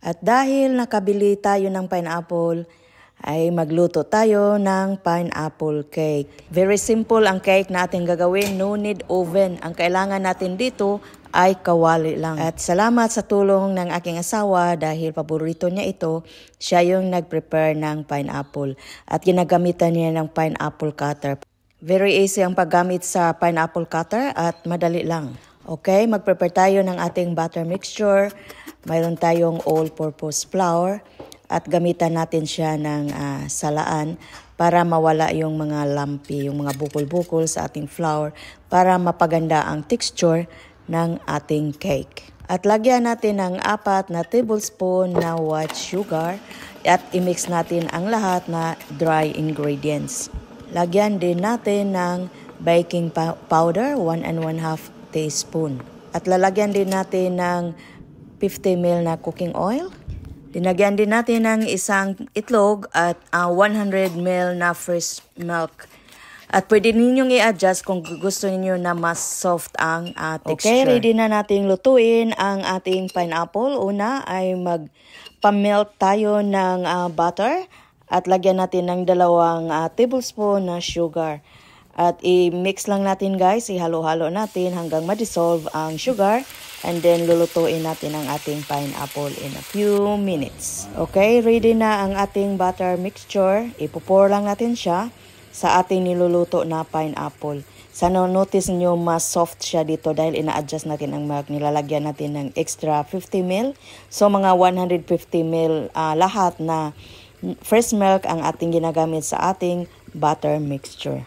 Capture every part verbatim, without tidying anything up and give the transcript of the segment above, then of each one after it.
At dahil nakabili tayo ng pineapple, ay magluto tayo ng pineapple cake. Very simple ang cake na ating gagawin, no need oven. Ang kailangan natin dito ay kawali lang. At salamat sa tulong ng aking asawa dahil paborito niya ito, siya yung nag-prepare ng pineapple. At ginagamitan niya ng pineapple cutter. Very easy ang paggamit sa pineapple cutter at madali lang. Okay, mag-prepare tayo ng ating butter mixture. Mayroon tayong all-purpose flour. At gamitan natin siya ng uh, salaan para mawala yung mga lumpy, yung mga bukol-bukol sa ating flour para mapaganda ang texture ng ating cake. At lagyan natin ng apat na tablespoon na white sugar at i-mix natin ang lahat na dry ingredients. Lagyan din natin ng baking powder, one and one half teaspoon. At lalagyan din natin ng fifty milliliters na cooking oil. Dinagyan din natin ng isang itlog at uh, one hundred milliliters na fresh milk. At pwede ninyong i-adjust kung gusto niyo na mas soft ang uh, texture. Okay, ready na nating lutuin ang ating pineapple. Una ay magpa-melt tayo ng uh, butter at lagyan natin ng dalawang uh, tablespoon na sugar. At i-mix lang natin guys, ihalo-halo natin hanggang ma-dissolve ang sugar. And then lulutuin natin ang ating pineapple in a few minutes. Okay, ready na ang ating butter mixture. Ipo-pour lang natin siya sa ating niluluto na pineapple. Sana notice nyo mas soft siya dito dahil ina-adjust natin ang milk. Nilalagyan natin ng extra fifty milliliters. So mga one hundred fifty milliliters uh, lahat na fresh milk ang ating ginagamit sa ating butter mixture.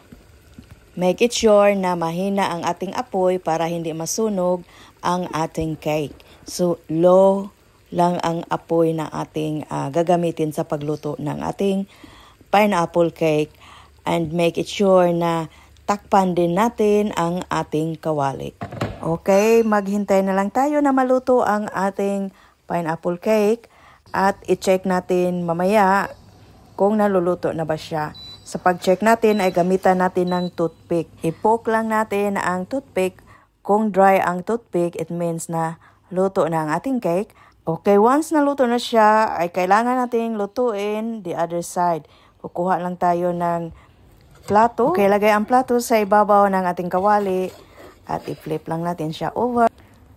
Make it sure na mahina ang ating apoy para hindi masunog ang ating cake. So, low lang ang apoy na ating uh, gagamitin sa pagluto ng ating pineapple cake. And make it sure na takpan din natin ang ating kawali. Okay, maghintay na lang tayo na maluto ang ating pineapple cake. At i-check natin mamaya kung naluluto na ba siya. Sa pag-check natin ay gamitan natin ng toothpick. I-poke lang natin ang toothpick. Kung dry ang toothpick, it means na luto na ang ating cake. Okay, once naluto na siya, ay kailangan nating lutuin the other side. Kukuha lang tayo ng plato. Okay, lagay ang plato sa ibabaw ng ating kawali. At i-flip lang natin siya over.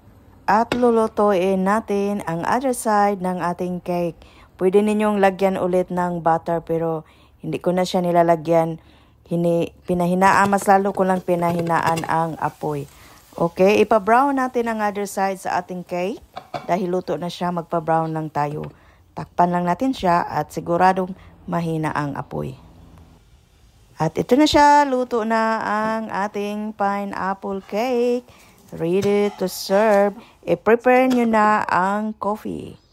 At lulutuin natin ang other side ng ating cake. Pwede ninyong lagyan ulit ng butter pero hindi ko na siya nilalagyan. Hini, pinahinaan, mas lalo ko lang pinahinaan ang apoy. Okay, ipa-brown natin ang other side sa ating cake. Dahil luto na siya, magpa-brown lang tayo. Takpan lang natin siya at siguradong mahina ang apoy. At ito na siya, luto na ang ating pineapple cake. Ready to serve. I-prepare nyo na ang coffee.